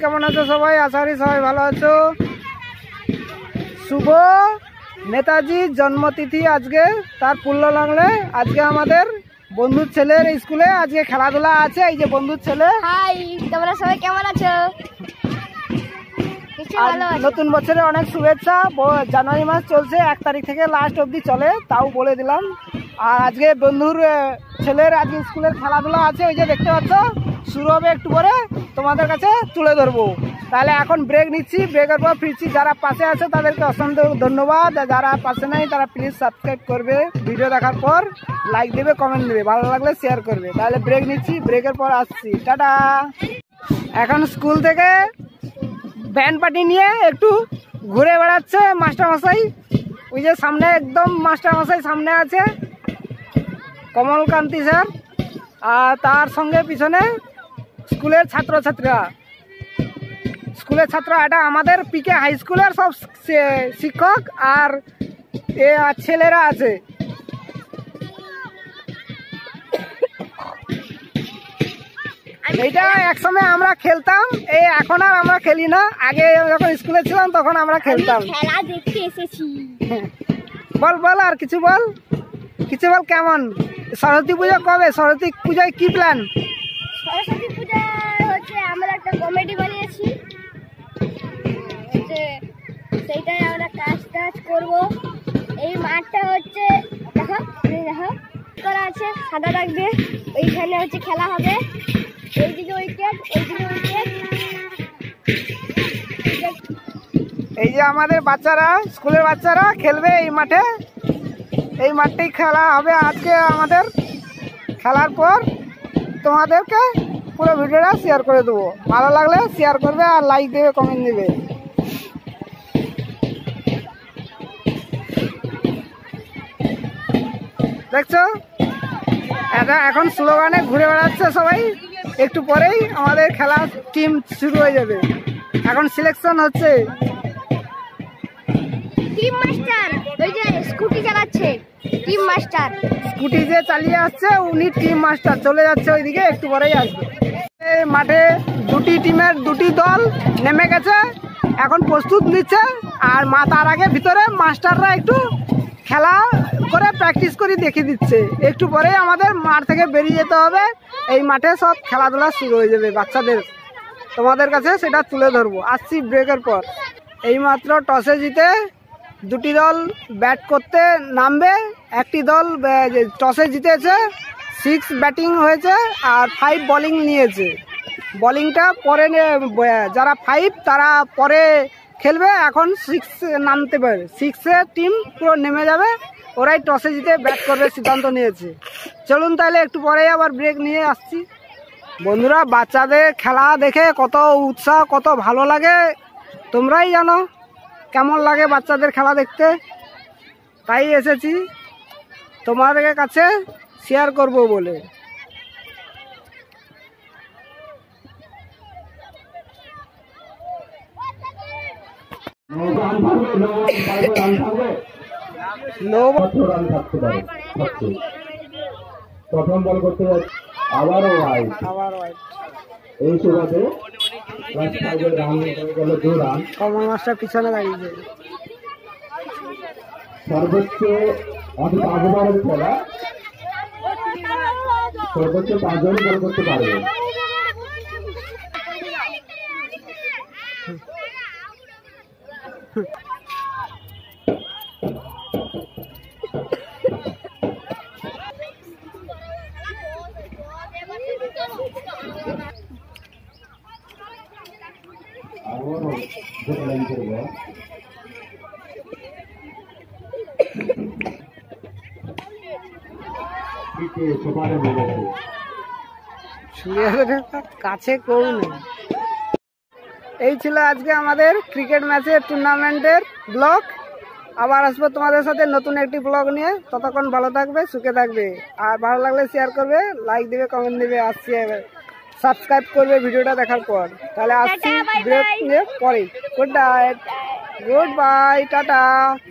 কেমন আছো সবাই? আশা করি সবাই ভালো আছো। শুভ নেতাজির জন্মতিথি আজকে, তার পূর্ণ লাগলে আজকে আমাদের বন্ধুর ছেলের স্কুলে আজকে খেলাধুলা আছে। এই যে বন্ধুর ছেলে। হাই, তোমরা সবাই কেমন আছো? নতুন বছরে অনেক শুভেচ্ছা। জানুয়ারি মাস চলছে, 1 তারিখ থেকে লাস্ট অবধি চলে, তাও বলে দিলাম। আর আজকে বন্ধুর ছেলের আজকে স্কুলের খেলাধুলা আছে, ওই যে দেখতে পাচ্ছ, শুরু হবে একটু পরে, তোমাদের কাছে তুলে ধরবো। তাহলে এখন ব্রেক নিচ্ছি, ব্রেকের পর ফিরছি। যারা পাশে আছে তাদেরকে অসংখ্য ধন্যবাদ, যারা পাশে নাই তারা প্লিজ সাবস্ক্রাইব করবে, ভিডিও দেখার পর লাইক দেবে, কমেন্ট দেবে, ভালো লাগলে শেয়ার করবে। তাহলে ব্রেক নিচ্ছি, ব্রেকের পর আসছি, টাটা। এখন স্কুল থেকে ব্যান্ড পার্টি নিয়ে একটু ঘুরে বেড়াচ্ছে মাস্টারমশাই। ওই যে সামনে একদম মাস্টারমশাই সামনে আছে, কমলকান্তি স্যার, আর তার সঙ্গে পিছনে স্কুলের ছাত্রছাত্রীরা। স্কুলের ছাত্র, এটা আমাদের পিকে হাই স্কুলের সব শিক্ষক আর ছেলেরা আছে। এইটা একসময় আমরা খেলতাম, এই এখন আর আমরা খেলি না। আগে যখন স্কুলে ছিলাম তখন আমরা খেলতাম। খেলা দেখতে এসেছি। বল বল, আর কিছু বল, কিছু বল। কেমন সরস্বতী পুজো কবে? সরস্বতী পুজোয় কি প্ল্যান? সরস্বতী পূজা হচ্ছে আমরা একটা কমেডি বানিয়েছি, সেইটাই আমরা কাজ করবো। এই মাঠটা হচ্ছে দেখো দেখো করা আছে সাদা দাগ দিয়ে, ওইখানে হচ্ছে খেলা হবে। এইদিকে উইকেট, এইদিকে উইকেট। এই যে আমাদের বাচ্চারা, স্কুলের বাচ্চারা খেলবে এই মাঠে, এই মাঠটাই খেলা হবে আজকে আমাদের। খেলার পর তোমাদেরকে পুরো ভিডিওটা শেয়ার করে দেবো, ভালো লাগলে শেয়ার করবে আর লাইক দেবে, কমেন্ট দেবে। দেখছো এখন স্লোগানে ঘুরে বেড়াচ্ছে সবাই। একটু পরেই আমাদের খেলার টিম শুরু হয়ে যাবে। এখন সিলেকশন হচ্ছে। টিম মাস্টার ওই যে স্কুটি চালাচ্ছে, টিম মাস্টার স্কুটি যে চালিয়ে আসছে উনি টিম মাস্টার, চলে যাচ্ছে ওইদিকে, একটু পরেই আসবে। মাঠে দুটি টিমের দুটি দল নেমে গেছে, এখন প্রস্তুত নিচ্ছে। আর তার আগে ভিতরে মাস্টাররা একটু খেলা করে প্র্যাকটিস করে দেখিয়ে দিচ্ছে। একটু পরে আমাদের মাঠ থেকে বেরিয়ে যেতে হবে, এই মাঠে সব খেলাধুলা শুরু হয়ে যাবে বাচ্চাদের। তোমাদের কাছে সেটা তুলে ধরবো, আসছি ব্রেকের পর। এইমাত্র টসে জিতে দুটি দল ব্যাট করতে নামবে। একটি দল টসে জিতেছে, 6 ব্যাটিং হয়েছে আর 5 বোলিং নিয়েছে। বোলিংটা পরে যারা 5 তারা পরে খেলবে, এখন 6 নামতে পারে। 6-এ টিম পুরো নেমে যাবে, ওরাই টসে জিতে ব্যাট করবে সিদ্ধান্ত নিয়েছে। চলুন তাহলে একটু পরেই আবার ব্রেক নিয়ে আসছি। বন্ধুরা, বাচ্চাদের খেলা দেখে কত উৎসাহ, কত ভালো লাগে, তোমরাই জানো কেমন লাগে বাচ্চাদের খেলা দেখতে। তাই এসেছি তোমাদের কাছে শেয়ার করব বলে। প্রথম বল করতে আবারও ওয়াইড, এই সুবাদে কমল মাস্টার পিছনে দাঁড়িয়েছে। সর্বোচ্চ 5 ওভারের খেলা, সর্বোচ্চ 5 জন বল করতে পারবে। কাছে করুন। এই ছিল আজকে আমাদের ক্রিকেট ম্যাচের টুর্নামেন্টের ব্লগ। আবার আসবো তোমাদের সাথে নতুন একটি ব্লগ নিয়ে। ততক্ষণ ভালো থাকবে, সুখে থাকবে, আর ভালো লাগলে শেয়ার করবে, লাইক দেবে, কমেন্ট দেবে, আসছি সাবস্ক্রাইব করবে ভিডিওটা দেখার পর। তাহলে আসছি ব্রেক নিয়ে পরে। Good night, good bye, tata.